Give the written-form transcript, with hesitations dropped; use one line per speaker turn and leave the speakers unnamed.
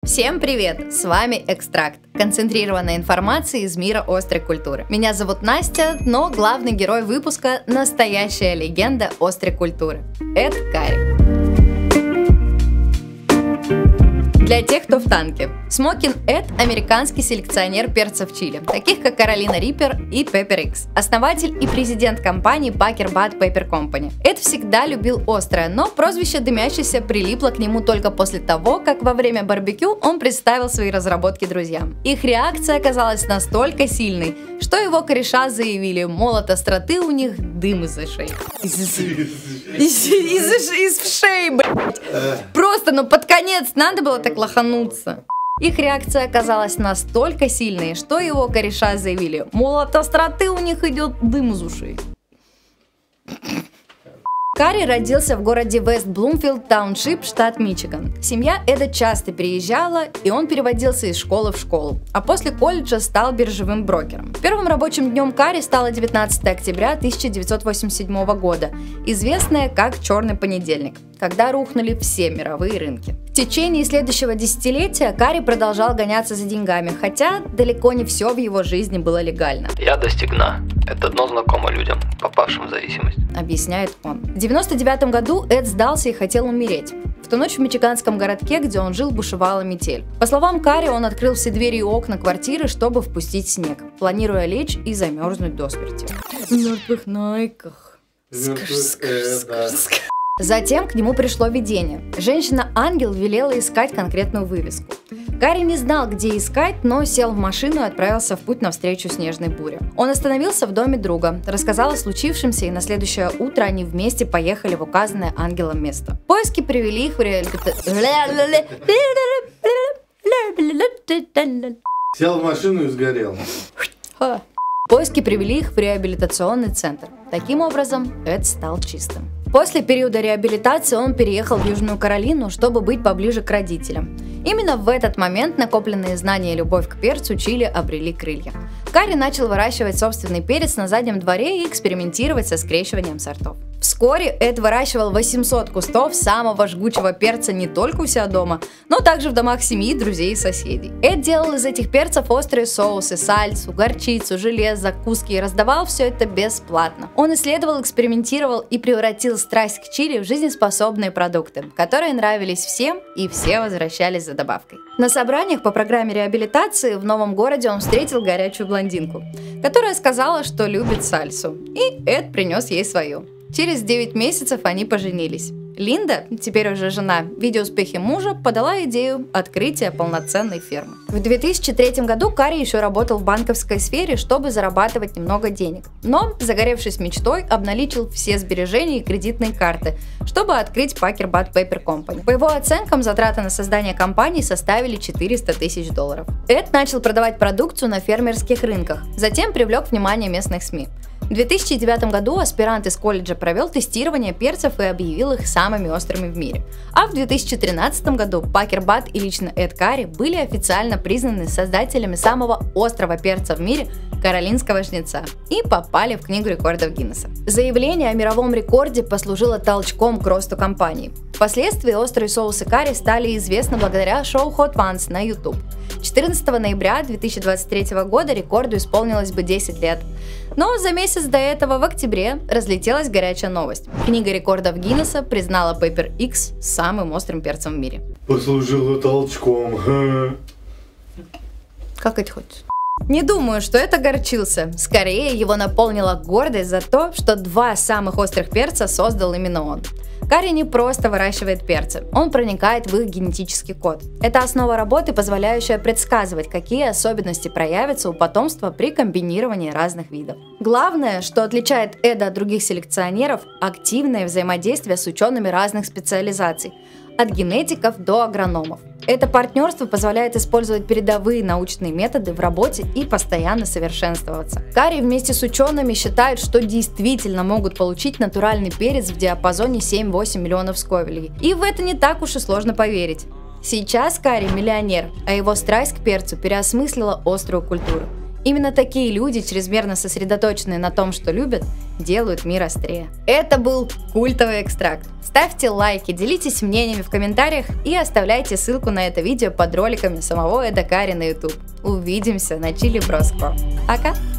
Всем привет! С вами Экстракт, концентрированная информация из мира острой культуры. Меня зовут Настя, но главный герой выпуска – настоящая легенда острой культуры – Эд Карри. Для тех, кто в танке. Смокин Эд – американский селекционер перцев чили, таких как Carolina Reaper и Pepper X. Основатель и президент компании Packer Bud Pepper Company. Эд всегда любил острое, но прозвище «Дымящийся» прилипло к нему только после того, как во время барбекю он представил свои разработки друзьям. Их реакция оказалась настолько сильной, что его кореша заявили, мол, от остроты у них дым из ушей. Из шеи, блядь. Просто, под конец надо было так лохануться. Их реакция оказалась настолько сильной, что его кореша заявили, мол, от остроты у них идет дым из ушей. Карри родился в городе Вест Блумфилд Тауншип, штат Мичиган. Семья Эда часто переезжала, и он переводился из школы в школу, а после колледжа стал биржевым брокером. Первым рабочим днем Карри стало 19 октября 1987 года, известное как «Черный понедельник», когда рухнули все мировые рынки. В течение следующего десятилетия Карри продолжал гоняться за деньгами, хотя далеко не все в его жизни было легально.
«Я достиг дна. Это дно знакомо людям, попавшим в зависимость», —
объясняет он. В 1999 году Эд сдался и хотел умереть. В ту ночь в мичиганском городке, где он жил, бушевала метель. По словам Карри, он открыл все двери и окна квартиры, чтобы впустить снег, планируя лечь и замерзнуть до смерти. В мертвых найках. Затем к нему пришло видение. Женщина-ангел велела искать конкретную вывеску. Карри не знал, где искать, но сел в машину и отправился в путь навстречу снежной буре. Он остановился в доме друга, рассказал о случившемся, и на следующее утро они вместе поехали в указанное ангелом место. Поиски привели их в
Сел в машину и сгорел.
Поиски привели их в реабилитационный центр. Таким образом, Эд стал чистым. После периода реабилитации он переехал в Южную Каролину, чтобы быть поближе к родителям. Именно в этот момент накопленные знания и любовь к перцу чили обрели крылья. Карри начал выращивать собственный перец на заднем дворе и экспериментировать со скрещиванием сортов. Вскоре Эд выращивал 800 кустов самого жгучего перца не только у себя дома, но также в домах семьи, друзей и соседей. Эд делал из этих перцев острые соусы, сальсу, горчицу, желе, закуски и раздавал все это бесплатно. Он исследовал, экспериментировал и превратил страсть к чили в жизнеспособные продукты, которые нравились всем, и все возвращались за добавкой. На собраниях по программе реабилитации в новом городе он встретил горячую блондинку, которая сказала, что любит сальсу, и Эд принес ей свою. Через 9 месяцев они поженились. Линда, теперь уже жена, видя успехи мужа, подала идею открытия полноценной фермы. В 2003 году Карри еще работал в банковской сфере, чтобы зарабатывать немного денег. Но, загоревшись мечтой, обналичил все сбережения и кредитные карты, чтобы открыть Packer Bud Pepper Company. По его оценкам, затраты на создание компании составили $400 тысяч. Эд начал продавать продукцию на фермерских рынках, затем привлек внимание местных СМИ. В 2009 году аспирант из колледжа провел тестирование перцев и объявил их самыми острыми в мире. А в 2013 году Packer Bud и лично Эд Карри были официально признаны создателями самого острого перца в мире – каролинского шница, и попали в Книгу рекордов Гиннесса. Заявление о мировом рекорде послужило толчком к росту компании. Впоследствии острые соусы карри стали известны благодаря шоу Hot Ones на YouTube. 14 ноября 2023 года рекорду исполнилось бы 10 лет. Но за месяц до этого, в октябре, разлетелась горячая новость. Книга рекордов Гиннесса признала Pepper X самым острым перцем в мире.
Послужило толчком.
Как это хочется? Не думаю, что это горчился. Скорее, его наполнила гордость за то, что 2 самых острых перца создал именно он. Карри не просто выращивает перцы, он проникает в их генетический код. Это основа работы, позволяющая предсказывать, какие особенности проявятся у потомства при комбинировании разных видов. Главное, что отличает Эда от других селекционеров – активное взаимодействие с учеными разных специализаций, от генетиков до агрономов. Это партнерство позволяет использовать передовые научные методы в работе и постоянно совершенствоваться. Карри вместе с учеными считают, что действительно могут получить натуральный перец в диапазоне 7-8 миллионов сковелей. И в это не так уж и сложно поверить. Сейчас Карри миллионер, а его страсть к перцу переосмыслила острую культуру. Именно такие люди, чрезмерно сосредоточенные на том, что любят, делают мир острее. Это был культовый экстракт. Ставьте лайки, делитесь мнениями в комментариях и оставляйте ссылку на это видео под роликами самого Эда Карри на YouTube. Увидимся на Чили Броско. Пока!